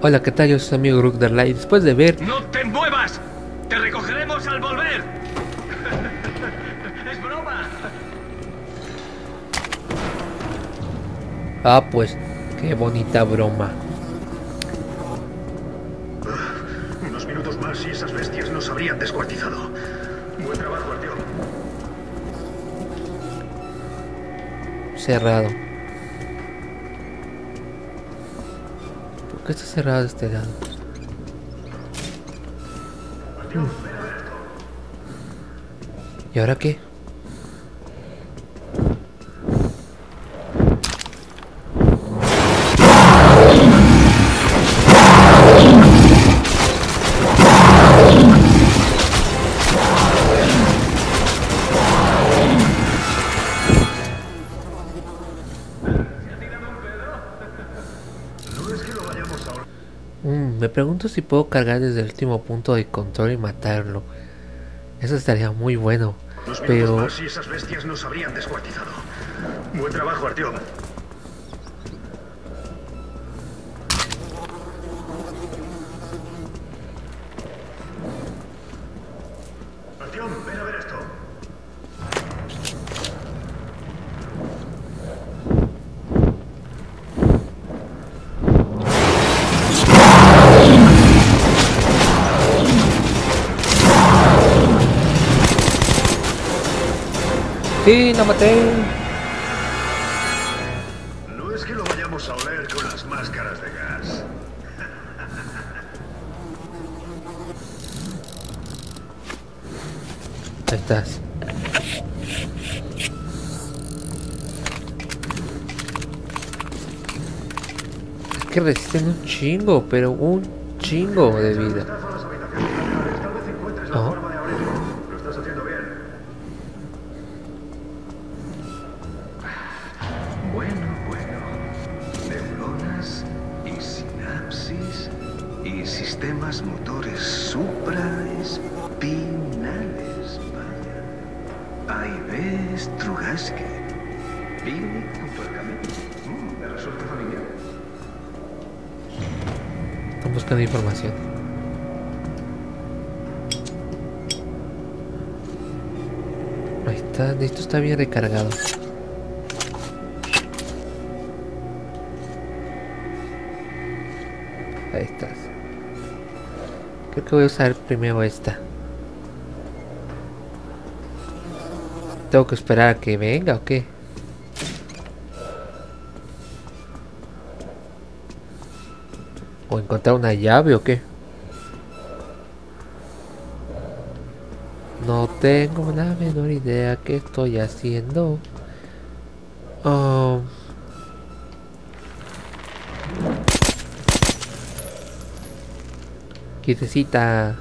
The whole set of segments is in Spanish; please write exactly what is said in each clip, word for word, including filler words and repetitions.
Hola, ¿qué tal? Yo soy su amigo Rugderlight. Después de ver... ¡No te muevas! ¡Te recogeremos al volver! ¡Es broma! Ah, pues, qué bonita broma. Unos minutos más y esas bestias nos habrían descuartizado. Buen trabajo, Artyom. Cerrado. ¿Por qué está cerrado de este lado? Artyom, ven a ver esto. ¿Y ahora qué? Mm, me pregunto si puedo cargar desde el último punto de control y matarlo. Eso estaría muy bueno. Unos minutos Pero... más y esas bestias nos habrían descuartizado. Buen trabajo, Artyom. Artyom, ven a ver esto. ¡Sí, la maté! No es que lo vayamos a oler con las máscaras de gas. Ahí estás. Es que resisten un chingo, pero un chingo de vida. Tal vez encuentres la Ajá. forma de abrirlo. Lo estás haciendo bien. Bueno, bueno. Neuronas y sinapsis y sistemas motores supraespinales. Vaya. A y B Strugatsky. Picnic junto al camino. Mm, me resulta familiar. Están buscando información. Ahí está, esto está bien recargado. Ahí estás. Creo que voy a usar primero esta. ¿Tengo que esperar a que venga o qué? ¿O encontrar una llave o qué? No tengo la menor idea qué estoy haciendo. Oh. Quietecita.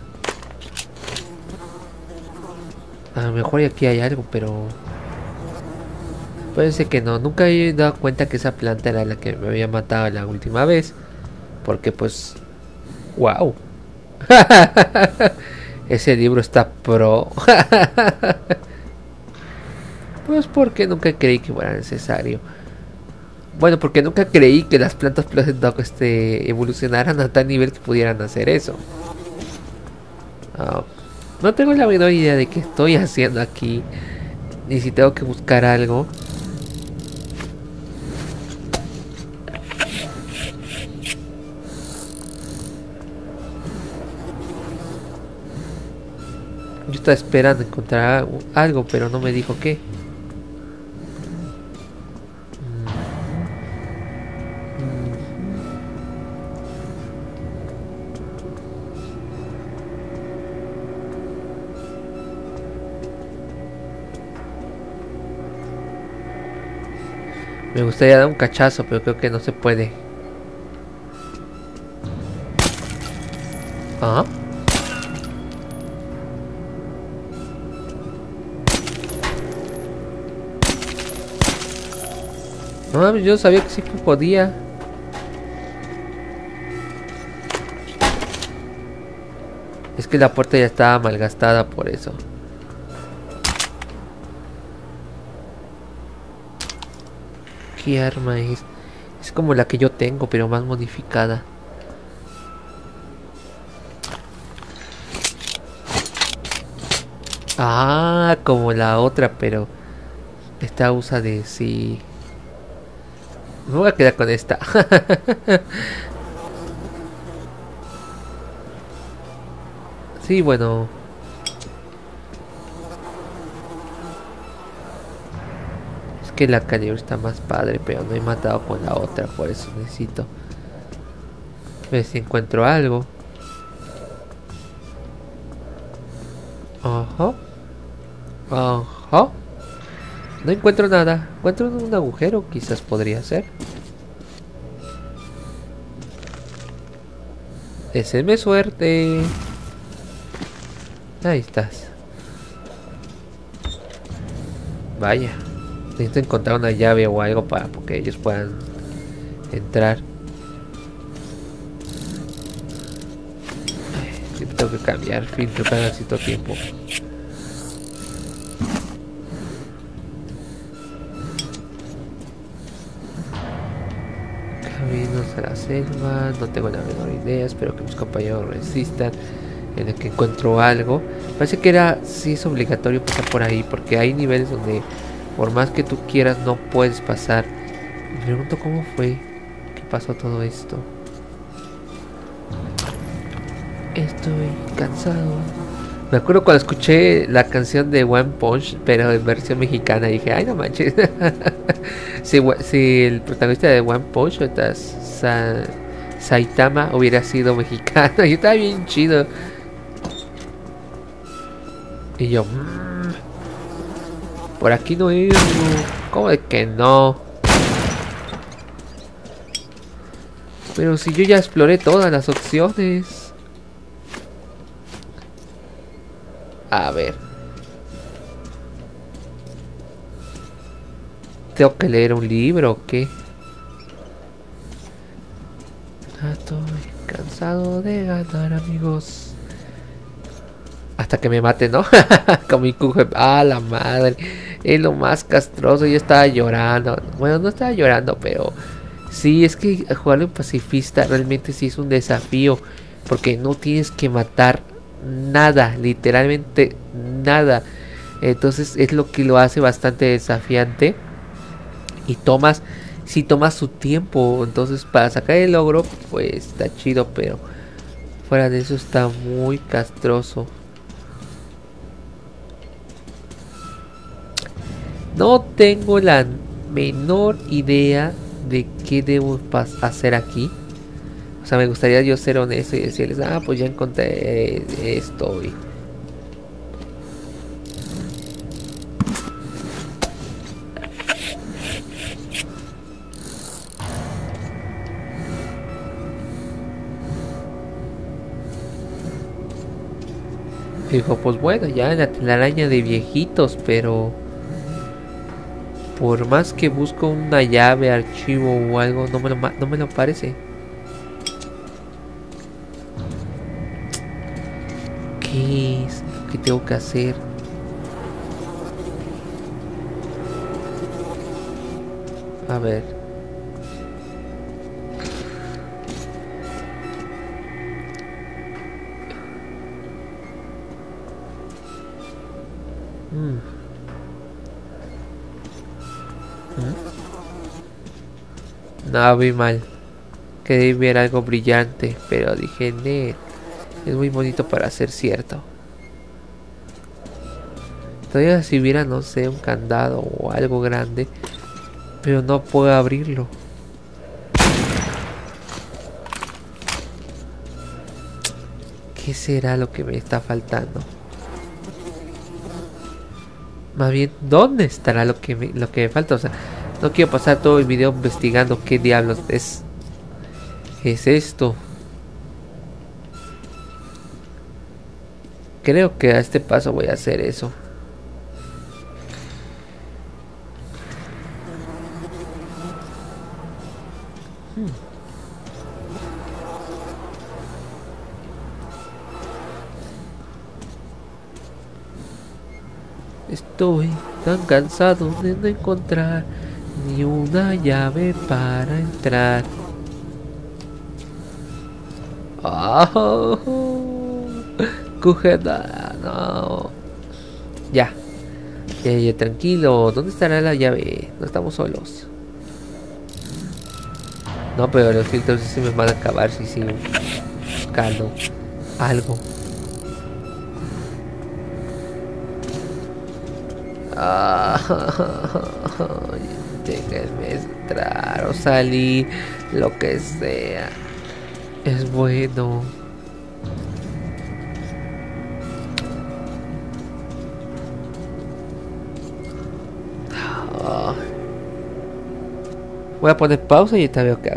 A lo mejor aquí hay algo, pero... puede ser que no. Nunca he dado cuenta que esa planta era la que me había matado la última vez. Porque pues... ¡wow! Ese libro está pro. Pues porque nunca creí que fuera necesario. Bueno, porque nunca creí que las plantas Pleasant Dog este, evolucionaran a tal nivel que pudieran hacer eso. Uh, no tengo la menor idea de qué estoy haciendo aquí. Ni si tengo que buscar algo. Yo estaba esperando encontrar algo, pero no me dijo qué. Me gustaría dar un cachazo, pero creo que no se puede. ¿Ah? No, yo sabía que sí que podía. Es que la puerta ya estaba malgastada por eso. ¿Qué arma es? Es como la que yo tengo, pero más modificada. Ah, como la otra, pero esta usa de sí. Me voy a quedar con esta. Sí, bueno. Es que la calibre está más padre, pero no he matado con la otra, por eso necesito ver si encuentro algo. Ajá. Ajá. No encuentro nada. Encuentro un agujero, quizás podría ser. Ese es mi suerte. Ahí estás. Vaya. Necesito encontrar una llave o algo para que ellos puedan entrar. Siempre tengo que cambiar filtro cada cierto tiempo. Caminos a la selva. No tengo la menor idea. Espero que mis compañeros resistan en el que encuentro algo. Parece que era, sí es obligatorio pasar por ahí, porque hay niveles donde por más que tú quieras no puedes pasar. Me pregunto cómo fue que pasó todo esto. Estoy cansado. Me acuerdo cuando escuché la canción de One Punch, pero en versión mexicana, dije, ay no manches. si, si el protagonista de One Punch, Sa Saitama, hubiera sido mexicano, y estaba bien chido. Y yo, mmm, por aquí no ir, ¿cómo de que no? Pero si yo ya exploré todas las opciones. A ver. ¿Tengo que leer un libro o qué? Estoy cansado de ganar, amigos. Hasta que me mate, ¿no? Con mi cuje. Ah, la madre. Es lo más castroso. Yo estaba llorando. Bueno, no estaba llorando, pero sí, es que jugarle un pacifista realmente sí es un desafío. Porque no tienes que matar nada. Literalmente nada. Entonces es lo que lo hace bastante desafiante. Y tomas, si tomas su tiempo. Entonces para sacar el logro, pues está chido. Pero fuera de eso está muy castroso. No tengo la menor idea de qué debo hacer aquí. O sea, me gustaría yo ser honesto y decirles, ah, pues ya encontré esto. Y... dijo, pues bueno, ya la telaraña de viejitos, pero por más que busco una llave, archivo o algo, no me lo, no me lo parece. ¿Qué es lo que tengo que hacer? A ver. Mm. No, vi mal. Quería ver algo brillante, pero dije, net, es muy bonito para ser cierto. Todavía si hubiera, no sé, un candado o algo grande, pero no puedo abrirlo. ¿Qué será lo que me está faltando? Más bien, ¿dónde estará lo que me, lo que me falta? O sea, no quiero pasar todo el video investigando qué diablos es, es esto. Creo que a este paso voy a hacer eso. Hmm. Estoy tan cansado de no encontrar ni una llave para entrar. Oh, Cujeda, no. Ya. Ya, ya, tranquilo. ¿Dónde estará la llave? No estamos solos. No, pero los filtros sí se me van a acabar si sigo buscando algo. Ah, déjenme entrar o salir, lo que sea. Es bueno. Ah. Voy a poner pausa y te veo qué hago.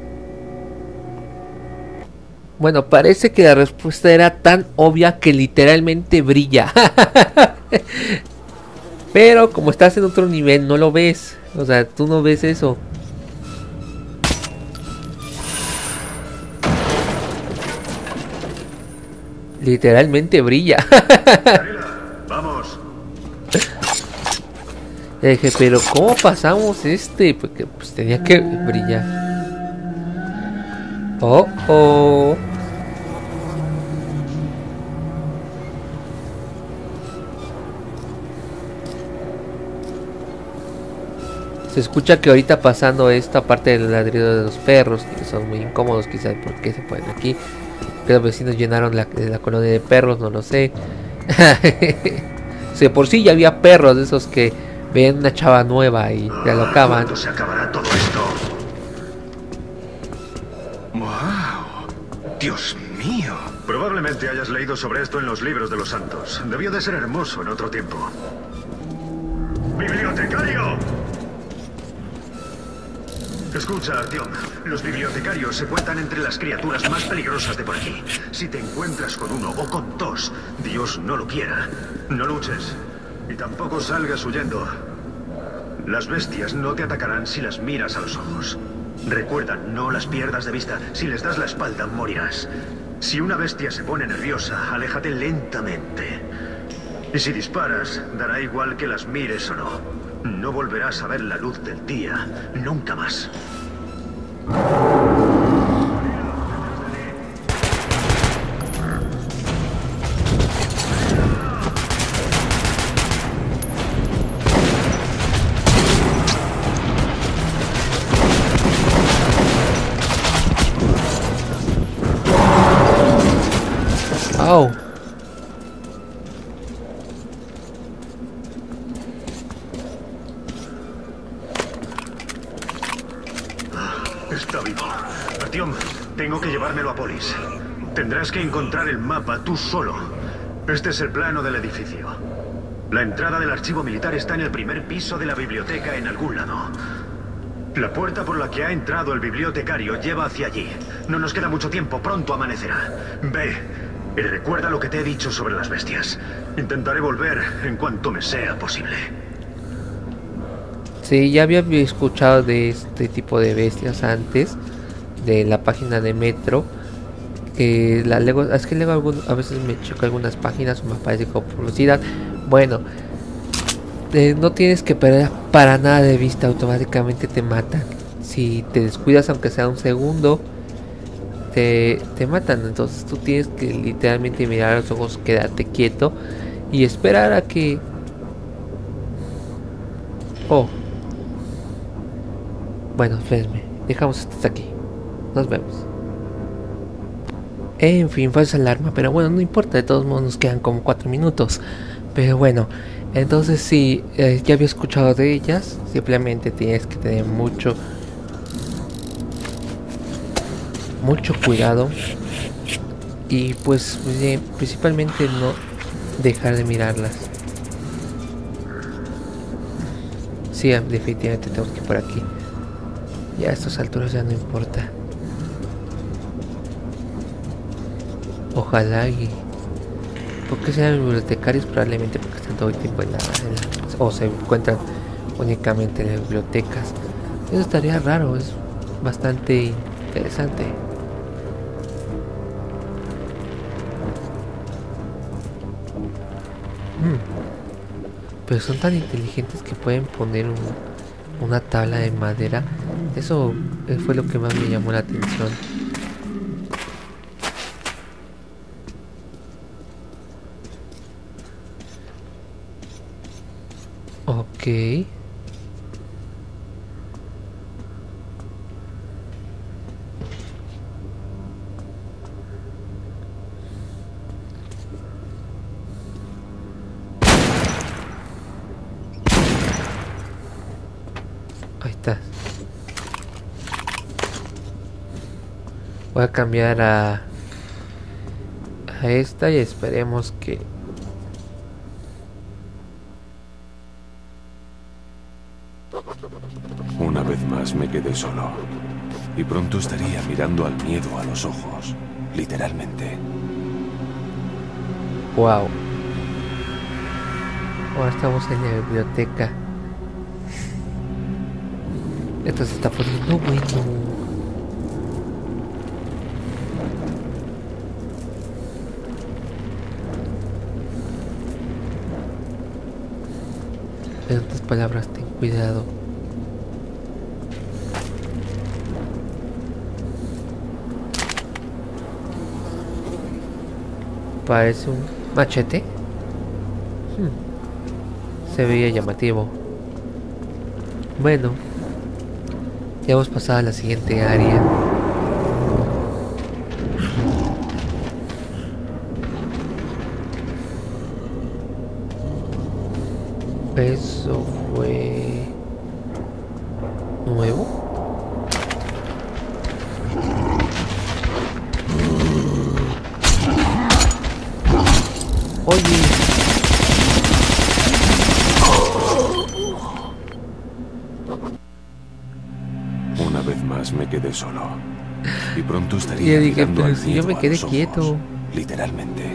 Bueno, parece que la respuesta era tan obvia que literalmente brilla. Pero como estás en otro nivel no lo ves. O sea, tú no ves eso. Literalmente brilla. Vamos. Le dije, pero ¿cómo pasamos este? Porque pues tenía que brillar. Oh, oh. Se escucha que ahorita pasando esta parte del ladrido de los perros, que son muy incómodos, quizás porque se ponen aquí. Que los vecinos llenaron la, la colonia de perros, no lo sé. Si por sí ya había perros de esos que ven una chava nueva y te alocaban. ¿Cuándo se acabará todo esto? ¡Wow! ¡Dios mío! Probablemente hayas leído sobre esto en los libros de los santos. Debió de ser hermoso en otro tiempo. ¡Bibliotecario! Escucha, Artyom. Los bibliotecarios se cuentan entre las criaturas más peligrosas de por aquí. Si te encuentras con uno o con dos, Dios no lo quiera, no luches. Y tampoco salgas huyendo. Las bestias no te atacarán si las miras a los ojos. Recuerda, no las pierdas de vista. Si les das la espalda, morirás. Si una bestia se pone nerviosa, aléjate lentamente. Y si disparas, dará igual que las mires o no. No volverás a ver la luz del día, nunca más. Oh. Está vivo. Artyom, tengo que llevármelo a Polis. Tendrás que encontrar el mapa tú solo. Este es el plano del edificio. La entrada del archivo militar está en el primer piso de la biblioteca en algún lado. La puerta por la que ha entrado el bibliotecario lleva hacia allí. No nos queda mucho tiempo, pronto amanecerá. Ve y recuerda lo que te he dicho sobre las bestias. Intentaré volver en cuanto me sea posible. Sí, ya había escuchado de este tipo de bestias antes, de la página de Metro, que la lego, es que luego algún, a veces me choca algunas páginas o me aparece como publicidad. Bueno, eh, no tienes que perder para nada de vista, automáticamente te matan. Si te descuidas aunque sea un segundo, te, te matan. Entonces tú tienes que literalmente mirar a los ojos, quedarte quieto y esperar a que... Oh. Bueno, espérenme, dejamos esto hasta aquí. Nos vemos. En fin, falsa alarma, pero bueno, no importa, de todos modos nos quedan como cuatro minutos. Pero bueno, entonces sí, eh, ya había escuchado de ellas. Simplemente tienes que tener mucho Mucho cuidado. Y pues eh, principalmente no dejar de mirarlas. Sí, definitivamente tengo que ir por aquí. Ya a estas alturas ya no importa. Ojalá y... porque sean bibliotecarios, probablemente porque están todo el tiempo en la, en la... o se encuentran únicamente en las bibliotecas. Eso estaría raro, es bastante interesante. Hmm. Pero son tan inteligentes que pueden poner un, una tabla de madera. Eso fue lo que más me llamó la atención. Ok. Ahí está. Voy a cambiar a a esta y esperemos que Una vez más me quedé solo. Y pronto estaría mirando al miedo a los ojos, literalmente. wow. Ahora estamos en la biblioteca. Esto se está poniendo bueno. En otras palabras, ten cuidado. Parece un machete. Hmm. Se veía llamativo. Bueno, ya hemos pasado a la siguiente área. Eso fue nuevo. Oye. Una vez más me quedé solo. Y pronto Y estaría yo dije, mirando pero al si yo miedo me a quedé los ojos, quieto. literalmente.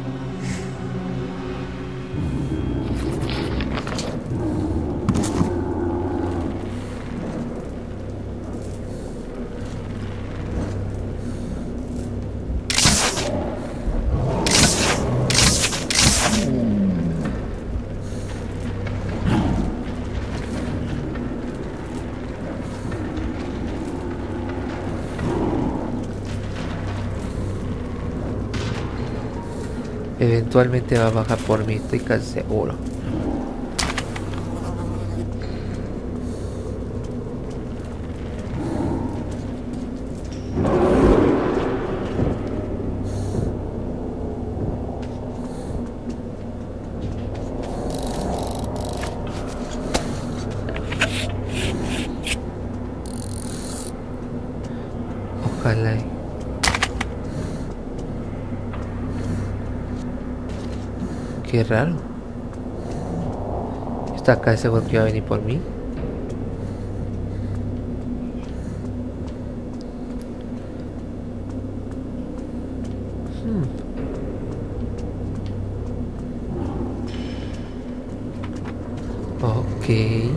Eventualmente va a bajar por mí, estoy casi seguro. Ojalá. y- Qué raro. Está acá, seguro que va a venir por mí. Hmm. Ok.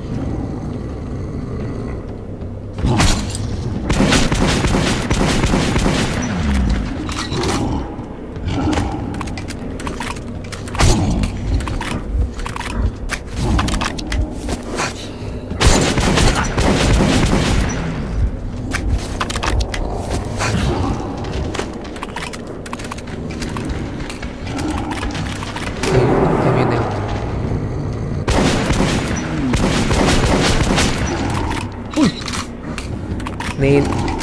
Ahí viene otro. Uy. Nel.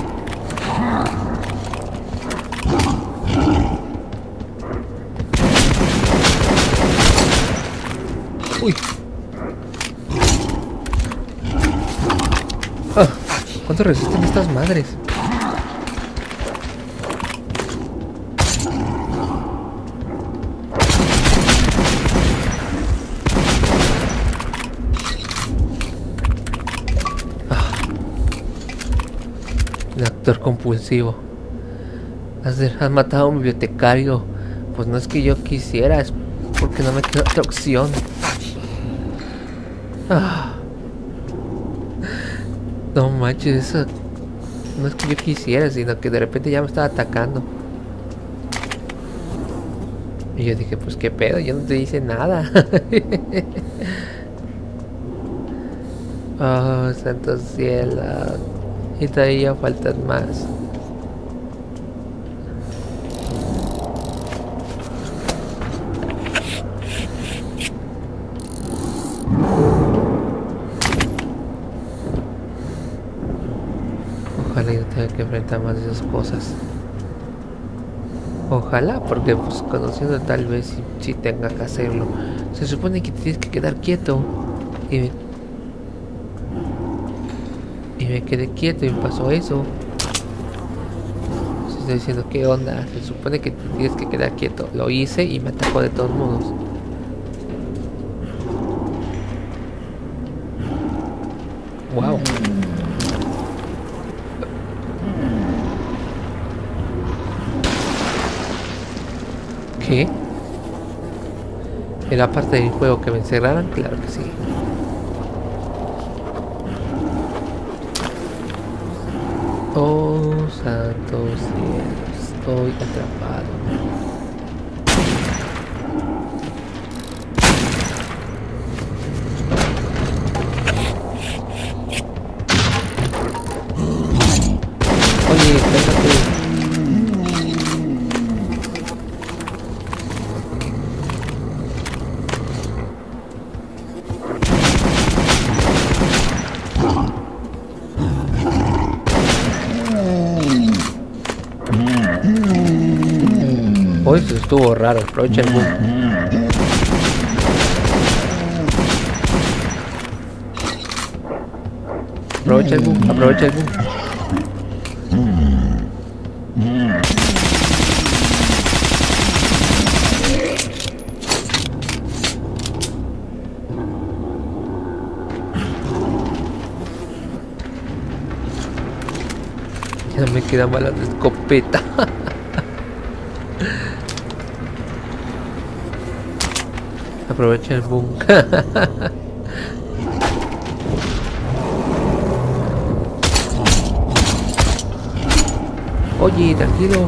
Uy. Ah, ¿cuánto resisten estas madres? El actor compulsivo. Has, de- has matado a un bibliotecario. Pues no es que yo quisiera, es porque no me queda otra opción. Ah. No manches, eso no es que yo quisiera, sino que de repente ya me estaba atacando. Y yo dije, pues qué pedo, yo no te hice nada. Oh, santo cielo. Y todavía faltan más. tener que enfrentar más de esas cosas. Ojalá, porque pues conociendo tal vez si, si tenga que hacerlo. Se supone que tienes que quedar quieto. Y me, y me quedé quieto y me pasó eso. Se estoy diciendo, ¿qué onda? Se supone que tienes que quedar quieto. Lo hice y me atacó de todos modos. Wow. ¿Qué? ¿Era parte del juego que me encerraran? Claro que sí. Oh, santos cielos, estoy atrapado. Oye, cálmate. Hoy eso estuvo raro, aprovecha el boom. Aprovecha el boom, aprovecha el boom. Ya me quedan balas de escopeta. Aprovecha el boom. Oye, tranquilo.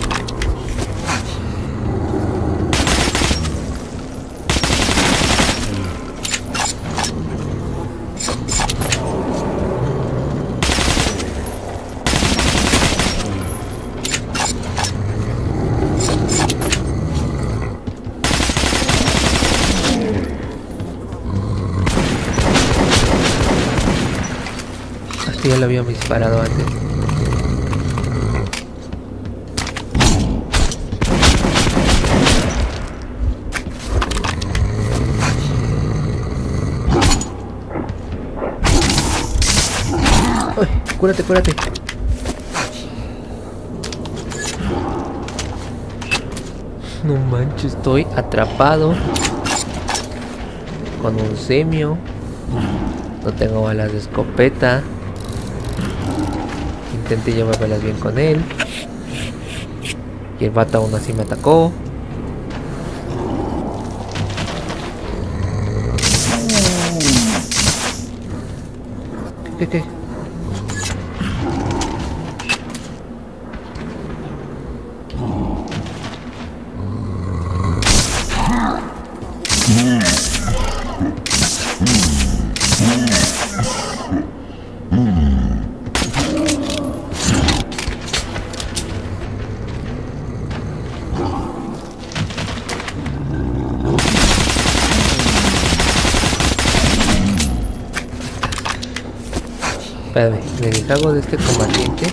Ya lo habíamos disparado antes. Uy, cúrate, cúrate. No manches, estoy atrapado con un semio. No tengo balas de escopeta. Intenté llevármelas bien con él. Y el vato aún así me atacó. ¿Qué, qué? Espérame, me deshago de este combatiente.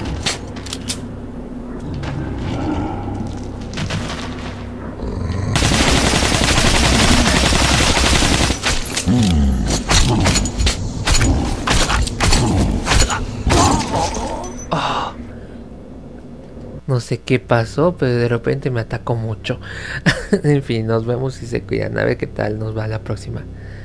Oh. No sé qué pasó, pero de repente me atacó mucho. En fin, nos vemos y se cuidan. A ver qué tal nos va la próxima.